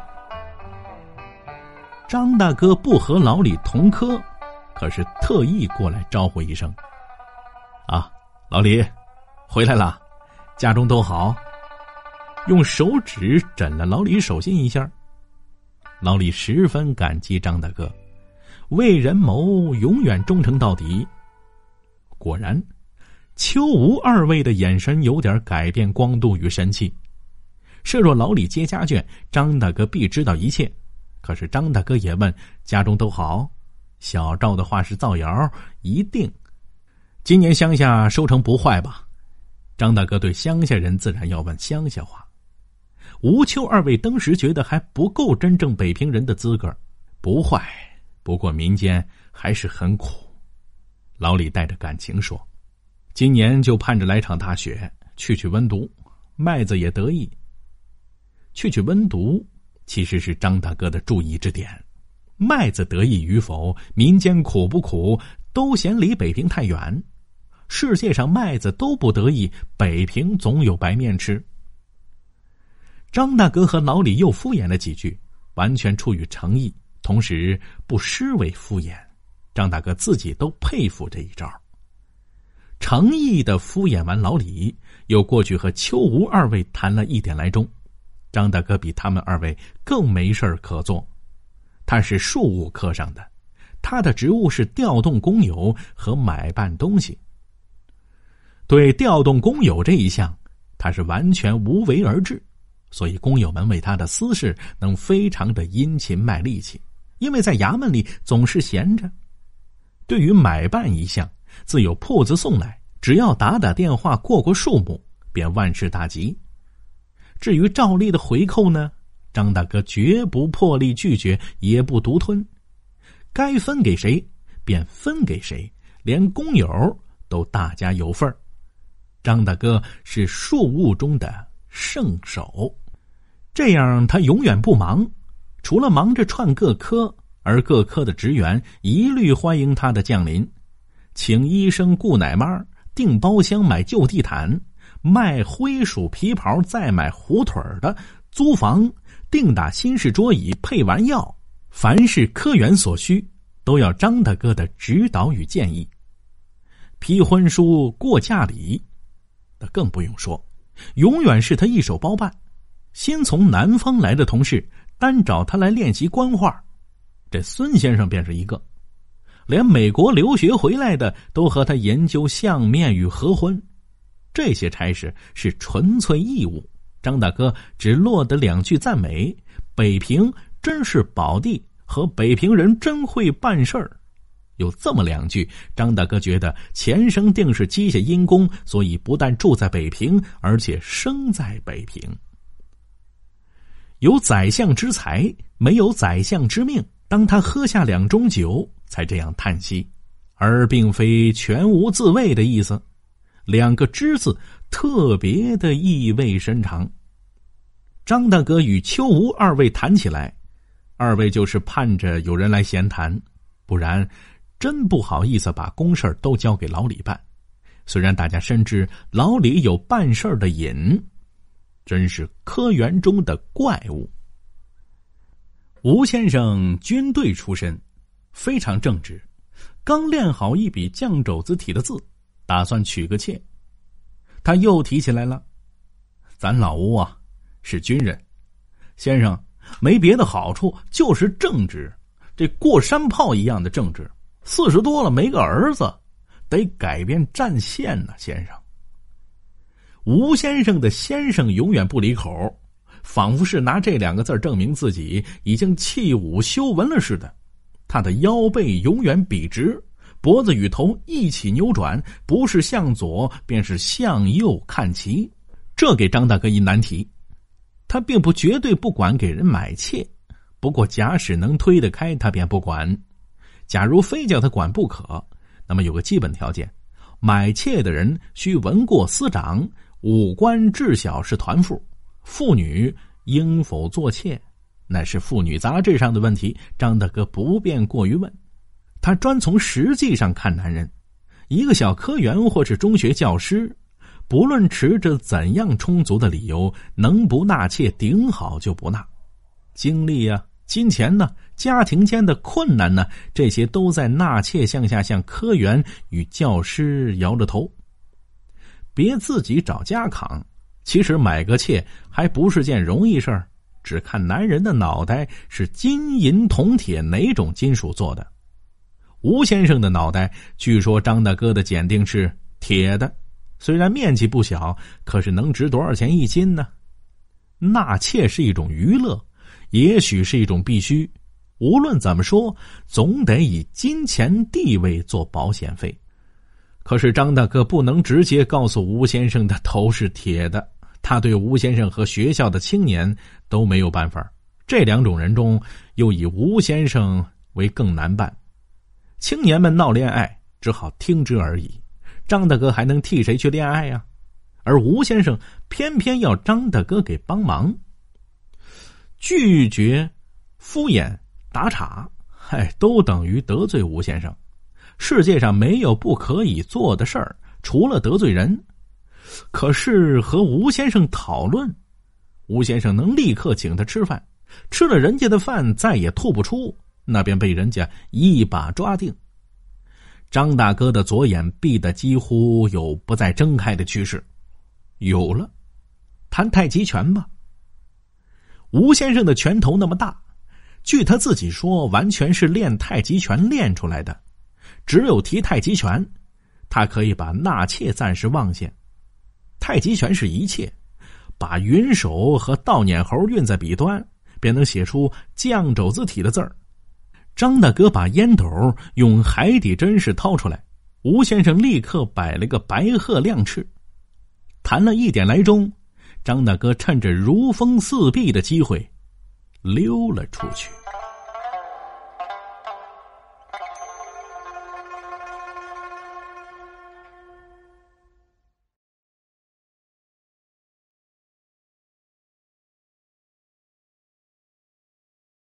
张大哥不和老李同科，可是特意过来招呼一声：“啊，老李，回来了，家中都好。”用手指枕了老李手心一下。老李十分感激张大哥，为人谋永远忠诚到底。果然，邱吴二位的眼神有点改变光度与神气。设若老李接家眷，张大哥必知道一切。可是张大哥也问家中都好，小赵的话是造谣，一定。今年乡下收成不坏吧？张大哥对乡下人自然要问乡下话。吴邱二位当时觉得还不够真正北平人的资格，不坏，不过民间还是很苦。老李带着感情说，今年就盼着来场大雪，去去温毒，麦子也得意。去去温毒其实是张大哥的注意之点，麦子得意与否，民间苦不苦，都嫌离北平太远。世界上麦子都不得意，北平总有白面吃。张大哥和老李又敷衍了几句，完全出于诚意，同时不失为敷衍。张大哥自己都佩服这一招。诚意的敷衍完老李，又过去和邱吴二位谈了一点来钟。张大哥比他们二位更没事可做，他是庶务科上的，他的职务是调动工友和买办东西。对调动工友这一项，他是完全无为而治，所以工友们为他的私事能非常的殷勤卖力气，因为在衙门里总是闲着。对于买办一项，自有铺子送来，只要打打电话过过数目，便万事大吉。至于照例的回扣呢，张大哥绝不破例拒绝，也不独吞，该分给谁便分给谁，连工友都大家有份儿。张大哥是庶务中的圣手，这样他永远不忙，除了忙着串各科，而各科的职员一律欢迎他的降临，请医生雇奶妈，订包厢买旧地毯，卖灰鼠皮袍再买胡腿的，租房定打新式桌椅配完药，凡是科员所需，都要张大哥的指导与建议。批婚书过嫁礼，那更不用说，永远是他一手包办。新从南方来的同事单找他来练习官话，这孙先生便是一个，连美国留学回来的都和他研究相面与合婚。这些差事是纯粹义务，张大哥只落得两句赞美：北平真是宝地，和北平人真会办事儿。有这么两句，张大哥觉得前生定是积下阴功，所以不但住在北平，而且生在北平。有宰相之才，没有宰相之命。当他喝下两盅酒，才这样叹息，而并非全无自卫的意思。两个之字特别的意味深长。 张大哥与邱吴二位谈起来，二位就是盼着有人来闲谈，不然真不好意思把公事都交给老李办。虽然大家深知老李有办事的瘾，真是科员中的怪物。吴先生军队出身，非常正直，刚练好一笔降肘子体的字，打算娶个妾。他又提起来了，咱老吴啊是军人，先生没别的好处，就是正直，这过山炮一样的正直。四十多了没个儿子，得改变战线呢，先生。吴先生的先生永远不离口，仿佛是拿这两个字证明自己已经弃武修文了似的。他的腰背永远笔直，脖子与头一起扭转，不是向左便是向右看齐，这给张大哥一难题。他并不绝对不管给人买妾，不过假使能推得开，他便不管。假如非叫他管不可，那么有个基本条件，买妾的人需闻过司长，五官至小是团妇，妇女应否做妾，乃是妇女杂志上的问题，张大哥不便过于问。他专从实际上看男人，一个小科员或是中学教师，不论持着怎样充足的理由，能不纳妾顶好就不纳。精力啊，金钱呢，家庭间的困难呢，这些都在纳妾项下向科员与教师摇着头。别自己找家扛，其实买个妾还不是件容易事儿，只看男人的脑袋是金银铜铁哪种金属做的。吴先生的脑袋据说张大哥的检定是铁的，虽然面积不小，可是能值多少钱一斤呢？纳妾是一种娱乐，也许是一种必须，无论怎么说，总得以金钱地位做保险费。可是张大哥不能直接告诉吴先生的头是铁的，他对吴先生和学校的青年都没有办法，这两种人中又以吴先生为更难办。青年们闹恋爱只好听之而已，张大哥还能替谁去恋爱呀？而吴先生偏偏要张大哥给帮忙，拒绝、敷衍、打岔，嗨，都等于得罪吴先生。世界上没有不可以做的事儿，除了得罪人。可是和吴先生讨论，吴先生能立刻请他吃饭，吃了人家的饭再也吐不出，那便被人家一把抓定。张大哥的左眼闭得几乎有不再睁开的趋势。有了，谈太极拳吧。吴先生的拳头那么大，据他自己说，完全是练太极拳练出来的。只有提太极拳，他可以把纳妾暂时忘下。太极拳是一切，把云手和倒撵猴运在笔端，便能写出降肘字体的字儿。张大哥把烟斗用海底针式掏出来，吴先生立刻摆了个白鹤亮翅。谈了一点来钟，张大哥趁着如风似壁的机会溜了出去。